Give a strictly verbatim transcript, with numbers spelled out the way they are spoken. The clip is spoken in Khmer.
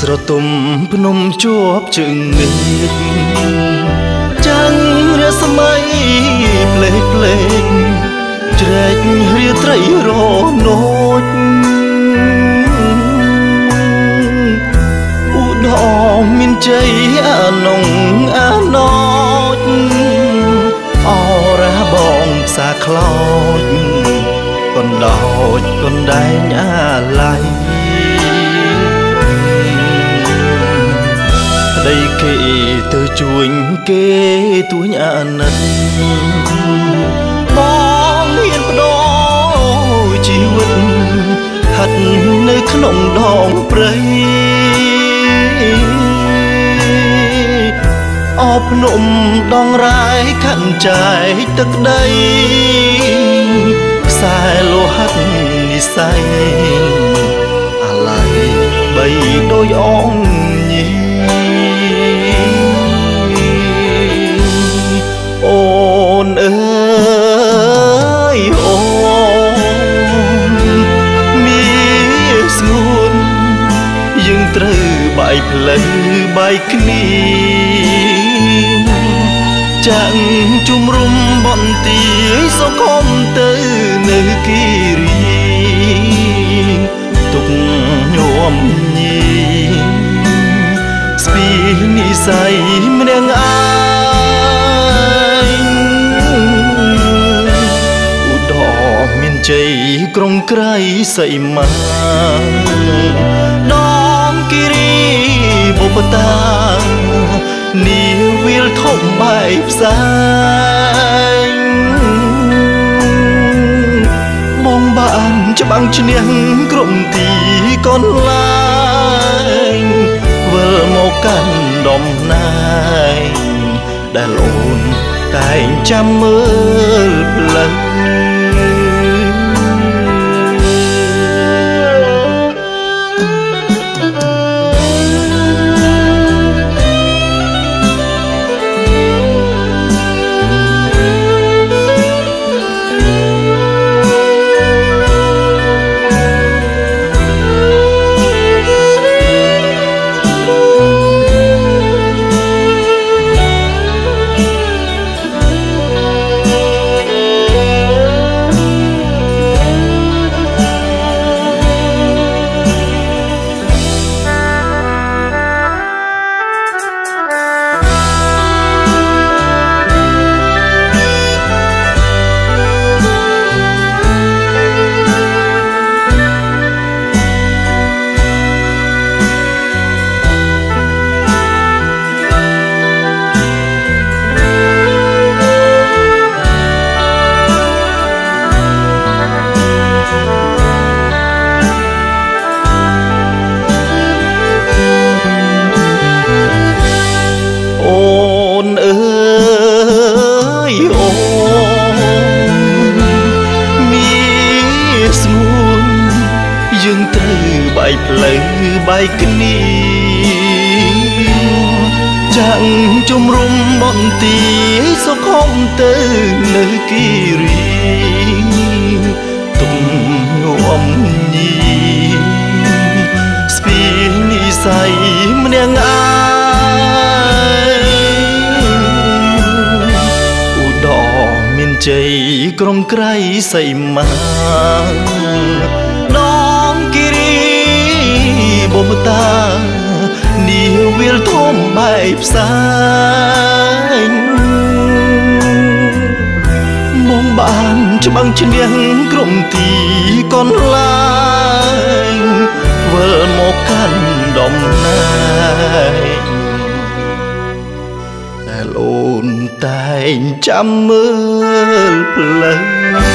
ស្រទុំភ្នំជាប់ជើងងៀតចាំងរស្មីផ្លេកផ្លេកជ្រែករាត្រីរនោចឧដមមានជ័យអានងអាណោចអរះបងផ្សាខ្លោចកណ្ដោចកណ្ដែងអាឡ័យប្តីគេទៅជួញគេទួញអាណិតបងមានបដោជីវិតហាត់នៅក្នុងដងព្រៃអបភ្នំដងរាយខាន់ចែកទឹកដីខ្សែលោហិតនិស័យអាឡ័យបីដោយអងញីអូនអើយអូនមានស្ងួនយើងត្រូវបាយផ្លូវបាយគ្នាចាំងជុំរុំបន្ទាយសុខំទៅនៅគិរីទុកញោមញីស្ពីនិស័យម្នាក់ឯងឧដមមានជ័យក្រុងក្រៃសីមាដងគិរីបុព្វតានាវិលធំបែកផ្សាយបងបានច្បាំងឈ្នះក្រុមទីកនឡាយវិលមកកាន់ដំណែងដែលអូនតែងចាំមើលផ្លូវយើងត្រូវបាយផ្លូវបាយគ្នាចាំងជុំរុំបន្ទាយសុខំទៅនៅគិរីទុកញោមញីស្ពីនិស័យម្នាក់ឯងឧដមមានជ័យក្រុងក្រៃសីមាបុព្វតានាវិលធំបែកផ្សាយមកបានច្បាំងឈ្នះក្រុមទីកនឡាយវិលមកកាន់ដំណែងដែលអូនតែងចាំមើលផ្លូវ